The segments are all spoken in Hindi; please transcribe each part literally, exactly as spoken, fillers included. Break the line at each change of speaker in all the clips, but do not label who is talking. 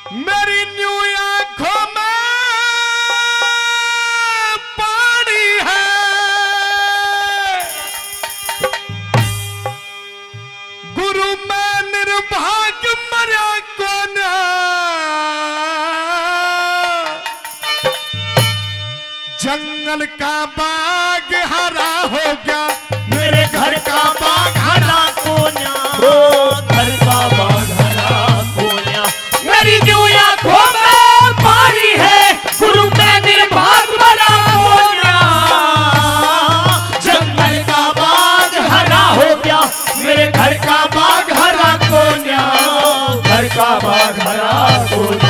मेरी न्यू आंखों में पानी है, गुरु मैं निर्भाग मरा कौन, जंगल का बाग हरा हो गया,
मेरे घर का बाग हरा कोन्या, घर का बाग हरा कोन्या। मेरी न्यू आंखों में पानी है, गुरु मैं निर्भाग मरा कोन्या, जंगल का बाग हरा हो गया, मेरे घर का बाग हरा कोन्या, घर का बाग हरा कोन्या।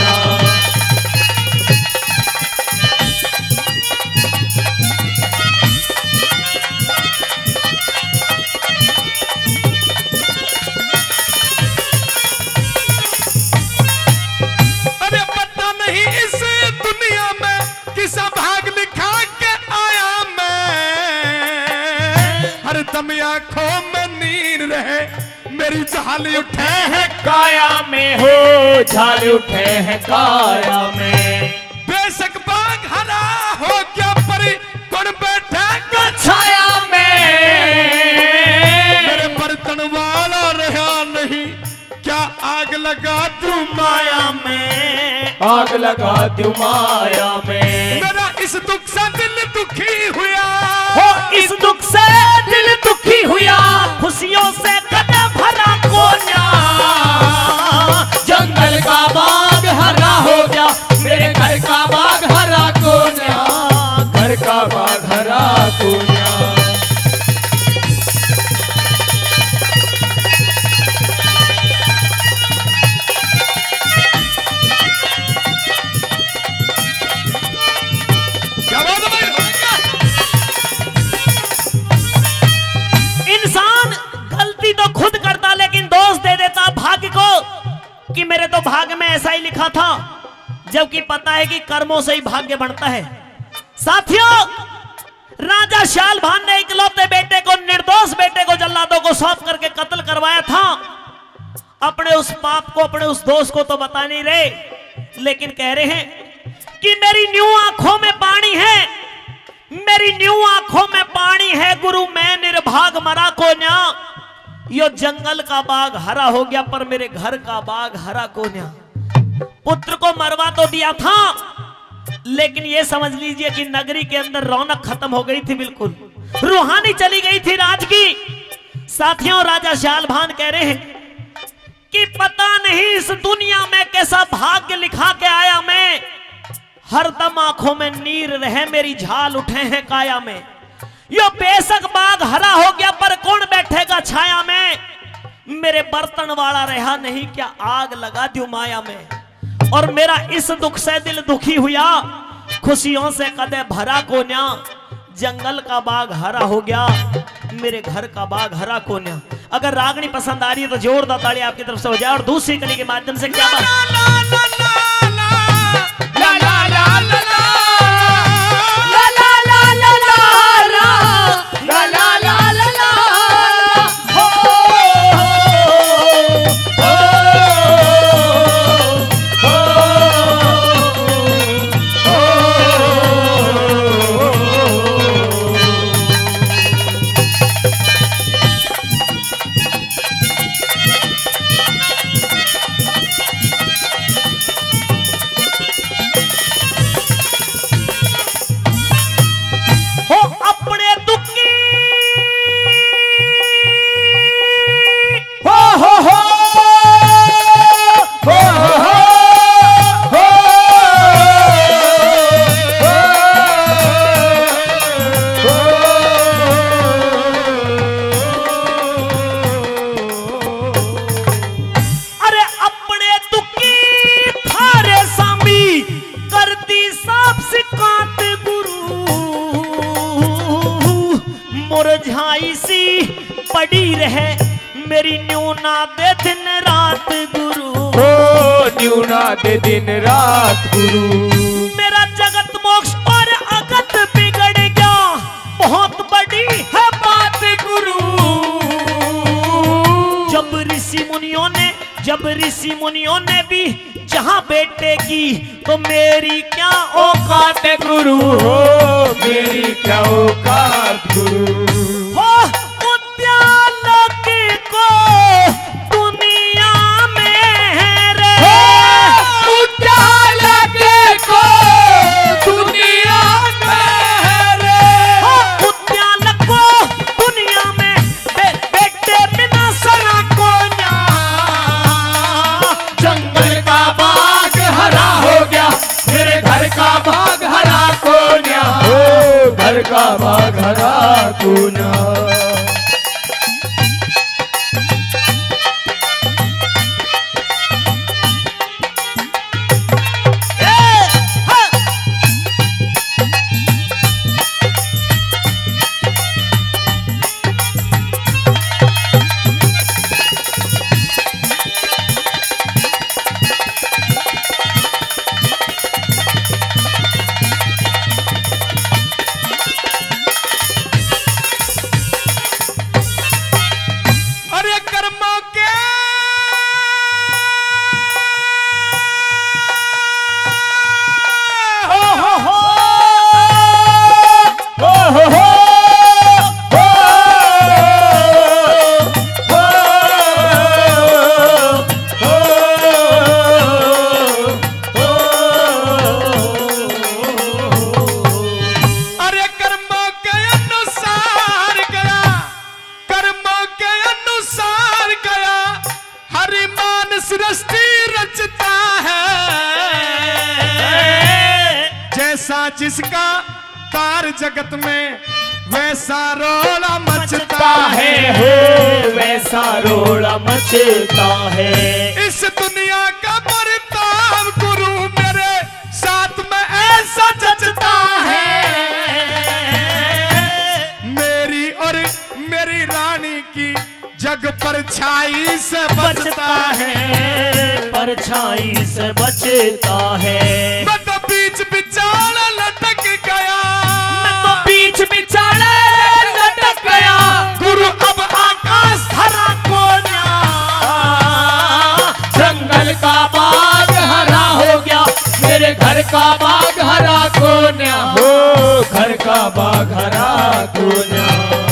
दम आंखों में नीर रहे, मेरी झाल उठे हैं
काया में, हो झाल उठे हैं काया में।
बेशक बाग हरा हो क्या परी कौन बैठे
छाया में,
मेरे बर्तन वाला रहा नहीं, क्या आग लगा तू
माया में, आग लगा तू माया में।
मेरा इस दुख से दिल दुखी हुआ,
हो इस दुख से दिल दुखी हुआ, खुशियों से कदम भरा कोन्या, जंगल का बाग हरा हो गया, मेरे घर का बाग हरा कोन्या, घर का बाग हरा कोन्या। खुद करता लेकिन दोष दे देता भाग्य को कि मेरे तो भाग्य में ऐसा ही लिखा था, जबकि पता है कि कर्मों से ही भाग्य बनता है। साथियों, राजा शालभान ने इकलौते बेटे को, निर्दोष बेटे को जल्लादों को सौंप करके कत्ल करवाया था। अपने उस पाप को, अपने उस दोष को तो बता नहीं रहे, लेकिन कह रहे हैं कि मेरी न्यू आंखों में पानी है, मेरी न्यू आंखों में पानी है, गुरु मैं निर्भाग मरा कोन्या, यो जंगल का बाग हरा हो गया पर मेरे घर का बाग हरा कोन्या। पुत्र को मरवा तो दिया था, लेकिन ये समझ लीजिए कि नगरी के अंदर रौनक खत्म हो गई थी, बिल्कुल रूहानी चली गई थी राज की। साथियों, राजा शालभान कह रहे हैं कि पता नहीं इस दुनिया में कैसा भाग्य लिखा के आया मैं, हरदम आंखों में नीर रहे, मेरी झाल उठे हैं काया में। यो बेशक बाग हरा हो गया पर कौन बैठेगा छाया में, मेरे बर्तन वाला रहा नहीं, क्या आग लगा दूं माया में। और मेरा इस दुख से दिल दुखी हुआ, खुशियों से कदे भरा कोन्या, जंगल का बाग हरा हो गया, मेरे घर का बाग हरा कोन्या। अगर रागनी पसंद आ रही है तो जोरदार ताली आपकी तरफ से हो जाए। और दूसरी कली के माध्यम से क्या बात मुरझाई सी पड़ी रहे, मेरी न्यूना दे दिन रात गुरु,
ओ न्यूना दे दिन रात गुरु।
मेरा जगत मोक्ष और अगत बिगड़ गया, बहुत बड़ी है बात गुरु। जब ऋषि मुनियों ने जब ऋषि मुनियों ने भी जहां बेटे की तो मेरी क्या औकात
गुरु हो, मेरी क्या औकात गुरु
हो। उद्यालक को दुनिया में रे,
उद्यालक को दुनिया में रे,
उद्यालक को दुनिया में बे, बेटे बिना सरा को न्या।
जंगल का बाग हरा हो गया, मेरे घर का बाग हरा कोन्या हो, घर का बाग हरा कोन्या।
जिसका तार जगत में वैसा रोड़ा मचता है,
है वैसा रोड़ा मचता है।
इस दुनिया का बर्ताव गुरु मेरे साथ में ऐसा जचता है, मेरी और मेरी रानी की जग परछाई से बचता है,
परछाई से बचता है।
मैं तो बीच बिचाले लटक गया,
मैं तो बीच बिचाले लटक गया,
गुरु अब आकाश
हरा को न्या।
जंगल का बाग हरा हो गया, मेरे घर का बाग हरा कोन्या हो, घर का बाग हरा कोन्या।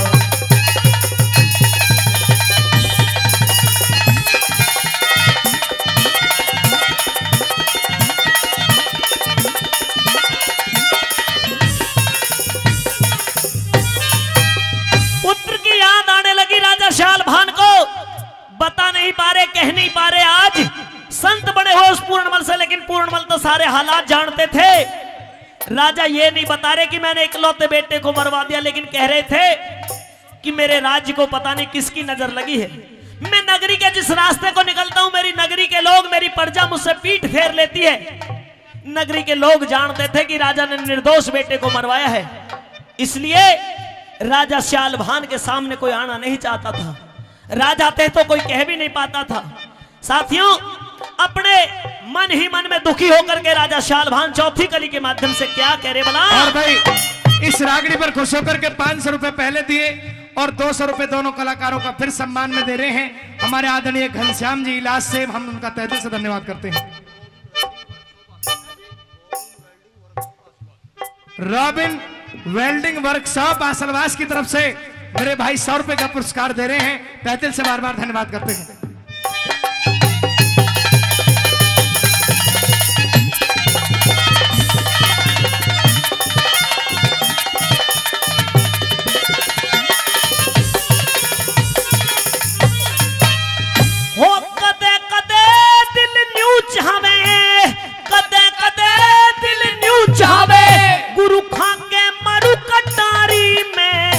शाल भान को बता नहीं पा रहे, कह नहीं पा रहे। आज संत बड़े हो उस पूर्णमल से, लेकिन पूर्णमल तो सारे हालात जानते थे। राजा ये नहीं बता रहे कि मैंने इकलौते बेटे को मरवा दिया, लेकिन कह रहे थे कि मेरे राज्य को पता नहीं किसकी नजर लगी है। मैं नगरी के जिस रास्ते को निकलता हूं, मेरी नगरी के लोग, मेरी प्रजा मुझसे पीठ फेर लेती है। नगरी के लोग जानते थे कि राजा ने निर्दोष बेटे को मरवाया है, इसलिए राजा श्याल भान के सामने कोई आना नहीं चाहता था। राजा थे तो कोई कह भी नहीं पाता था। साथियों, अपने मन ही मन में दुखी होकर के राजा श्याल भान चौथी कली के माध्यम से क्या कह रहे बला।
और भाई इस रागड़ी पर खुश होकर के पांच सौ रुपए पहले दिए और दो सौ रुपए दोनों कलाकारों का फिर सम्मान में दे रहे हैं हमारे आदरणीय घनश्याम जी इलाज से। हम उनका तहे दिल से धन्यवाद करते हैं। रॉबिन वेल्डिंग वर्कशॉप आसलवास की तरफ से मेरे भाई सौ रुपए का पुरस्कार दे रहे हैं। तहे दिल से बार बार धन्यवाद करते हैं।
हो कदे कदे दिल न्यू चाहवे, कदे कदे दिल न्यू चाहवे, गुरु खा के मरु कटारी में।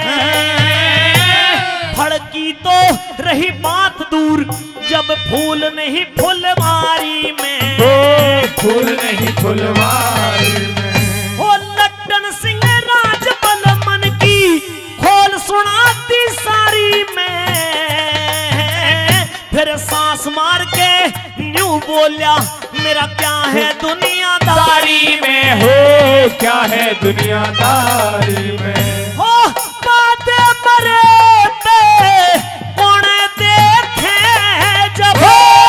फड़की तो रही बात दूर, जब फूल नहीं फुलवारी में,
फूल नहीं फुलवारी में।
हो लट्टन सिंह राज बलमन की खोल सुनाती सारी में। फिर सांस मार के न्यू बोलिया, मेरा क्या है दुनियादारी में,
हो क्या है दुनियादारी में।
हो बातें मरे पे कौन देखे जब,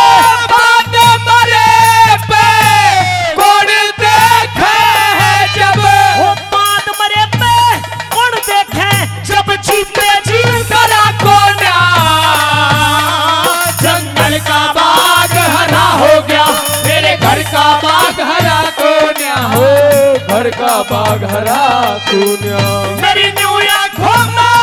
बाग हरा कोन्या।
मेरी न्यू आंखों में